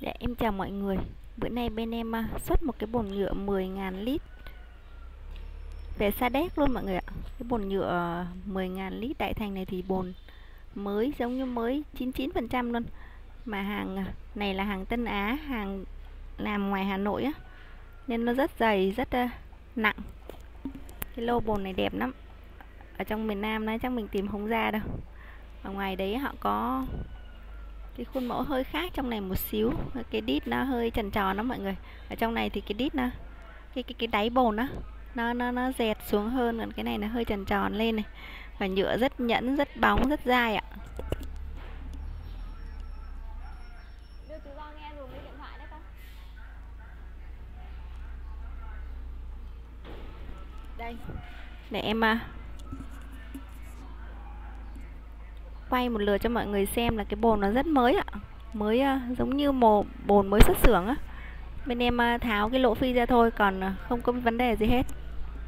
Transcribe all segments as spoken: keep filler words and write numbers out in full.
Dạ, em chào mọi người. Bữa nay bên em à, xuất một cái bồn nhựa mười nghìn lít về Sa Đéc luôn mọi người ạ. Cái bồn nhựa mười nghìn lít Đại Thành này thì bồn mới, giống như mới chín mươi chín phần trăm luôn. Mà hàng này là hàng Tân Á, hàng làm ngoài Hà Nội á, nên nó rất dày, rất uh, nặng. Cái lô bồn này đẹp lắm. Ở trong miền Nam nó chắc mình tìm không ra đâu. Ở ngoài đấy họ có cái khuôn mẫu hơi khác trong này một xíu, cái đít nó hơi tròn tròn đó mọi người. Ở trong này thì cái đít nó cái cái cái đáy bồn đó nó nó nó dẹt xuống hơn, còn cái này nó hơi tròn tròn lên này. Và nhựa rất nhẫn, rất bóng, rất dai ạ. Đưa chú lo nghe dùng cái điện thoại đấy con. Đây, để em uh, quay một lượt cho mọi người xem là cái bồn nó rất mới ạ. Mới uh, giống như một bồn mới xuất xưởng á. Bên em uh, tháo cái lỗ phi ra thôi, còn uh, không có vấn đề gì hết.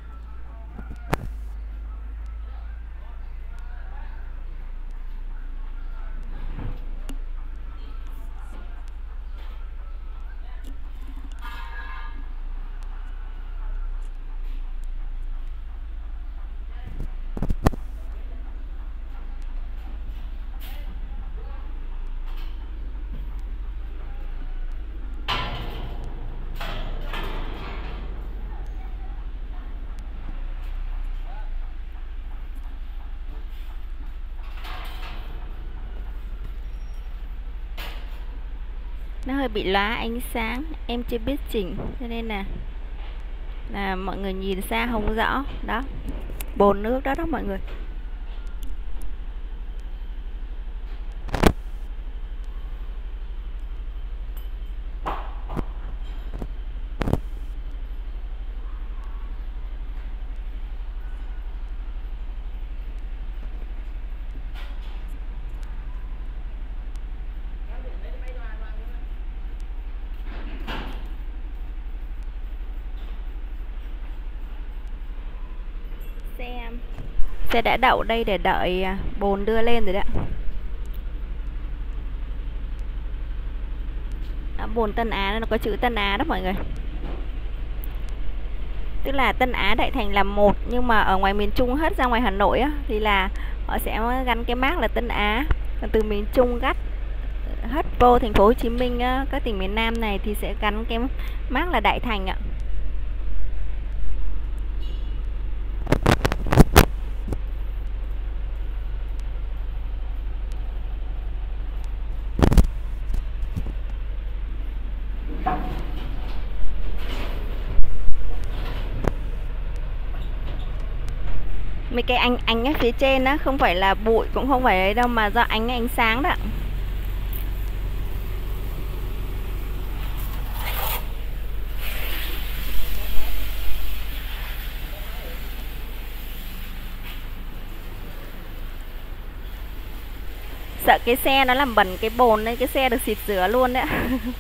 Nó hơi bị lóa ánh sáng, em chưa biết chỉnh cho nên là là mọi người nhìn xa không rõ. Đó, bồn nước đó đó mọi người. Xe xe đã đậu đây để đợi bồn đưa lên rồi đấy ạ. Đó, bồn Tân Á, nó có chữ Tân Á đó mọi người. Tức là Tân Á Đại Thành là một, nhưng mà ở ngoài miền Trung hết ra ngoài Hà Nội á, thì là họ sẽ gắn cái mác là Tân Á. Còn từ miền Trung gắt hết vô thành phố Hồ Chí Minh á, các tỉnh miền Nam này thì sẽ gắn cái mác là Đại Thành ạ. Mấy cái ánh ánh ở phía trên á không phải là bụi, cũng không phải ấy đâu, mà do ánh ánh sáng đó. Sợ cái xe nó làm bẩn cái bồn nên cái xe được xịt rửa luôn đấy.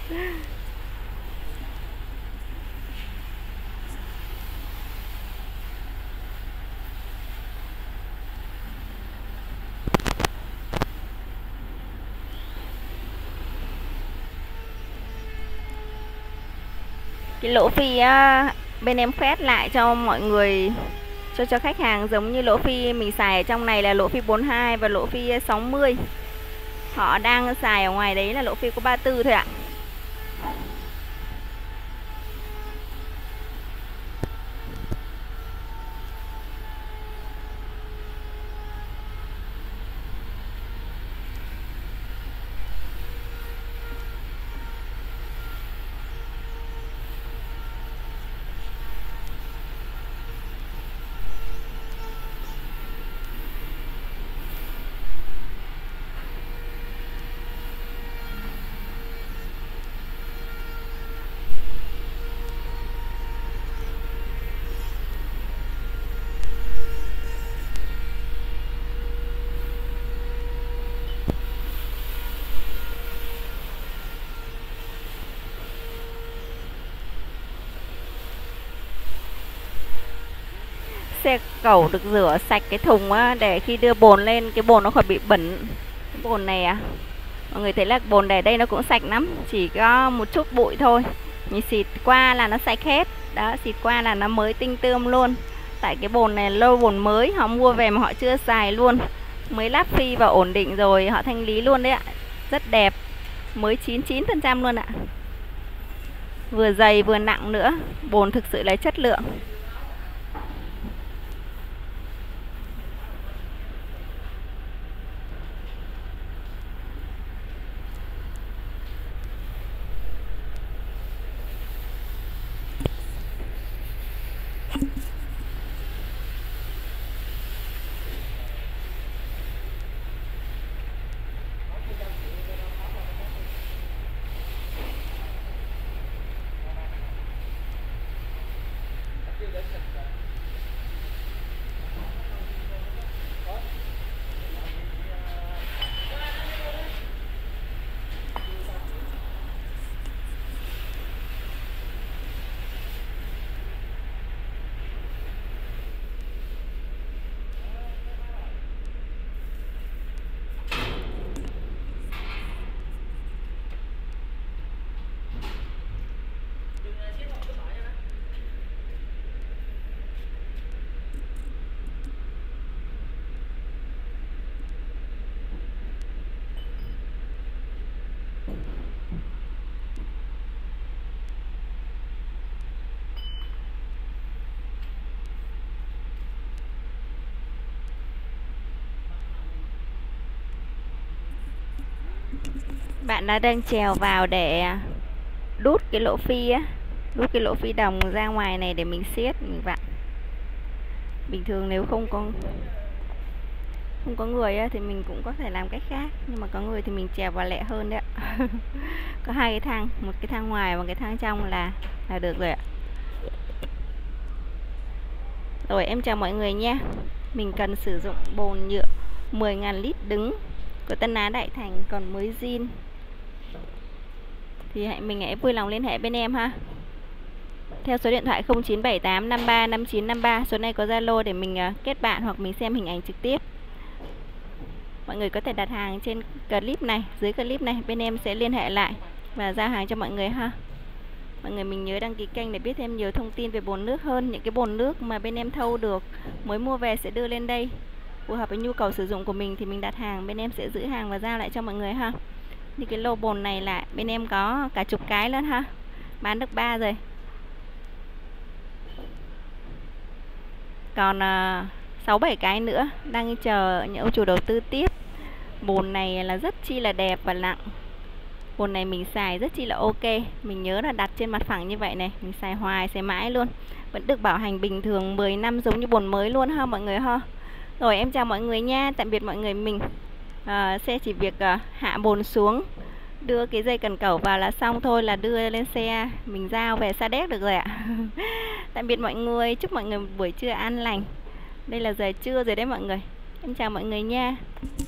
Cái lỗ phi á, bên em phét lại cho mọi người, cho cho khách hàng giống như lỗ phi mình xài ở trong này là lỗ phi bốn mươi hai và lỗ phi sáu mươi. Họ đang xài ở ngoài đấy là lỗ phi có ba mươi tư thôi ạ. Xe cẩu được rửa sạch cái thùng á, để khi đưa bồn lên cái bồn nó khỏi bị bẩn. Cái bồn này à, Mọi người thấy là bồn để đây nó cũng sạch lắm, chỉ có một chút bụi thôi. Mình xịt qua là nó sạch hết. Đó, xịt qua là nó mới tinh tươm luôn. Tại cái bồn này lâu bồn mới, họ mua về mà họ chưa xài luôn, mới lắp phi và ổn định rồi họ thanh lý luôn đấy ạ. Rất đẹp, mới chín mươi chín phần trăm luôn ạ. Vừa dày vừa nặng nữa, bồn thực sự là chất lượng. Bạn đã đang trèo vào để đút cái lỗ phi á, đút cái lỗ phi đồng ra ngoài này để mình siết mình vặn. Bình thường nếu không có không có người á, thì mình cũng có thể làm cách khác, nhưng mà có người thì mình trèo vào lẹ hơn đấy ạ. Có hai cái thang, một cái thang ngoài và cái thang trong là là được rồi ạ. Rồi em chào mọi người nha. Mình cần sử dụng bồn nhựa mười nghìn lít đứng của Tân Á Đại Thành còn mới zin, thì hãy mình hãy vui lòng liên hệ bên em ha, theo số điện thoại không chín bảy tám năm ba năm chín năm ba. Số này có Zalo để mình kết bạn hoặc mình xem hình ảnh trực tiếp. Mọi người có thể đặt hàng trên clip này, dưới clip này bên em sẽ liên hệ lại và giao hàng cho mọi người ha. Mọi người mình nhớ đăng ký kênh để biết thêm nhiều thông tin về bồn nước hơn. Những cái bồn nước mà bên em thâu được mới mua về sẽ đưa lên đây, phù hợp với nhu cầu sử dụng của mình thì mình đặt hàng, bên em sẽ giữ hàng và giao lại cho mọi người ha. Như cái lô bồn này là bên em có cả chục cái luôn ha, bán được ba rồi. Còn sáu bảy cái nữa đang chờ những ông chủ đầu tư tiếp. Bồn này là rất chi là đẹp và nặng. Bồn này mình xài rất chi là ok. Mình nhớ là đặt trên mặt phẳng như vậy này, mình xài hoài, xài mãi luôn, vẫn được bảo hành bình thường mười năm giống như bồn mới luôn ha mọi người ha. Rồi em chào mọi người nha, tạm biệt mọi người. Mình à, sẽ chỉ việc à, hạ bồn xuống, đưa cái dây cần cẩu vào là xong thôi, là đưa lên xe mình giao về Sa Đéc được rồi ạ. Tạm biệt mọi người, chúc mọi người buổi trưa an lành. Đây là giờ trưa rồi đấy mọi người. Em chào mọi người nha.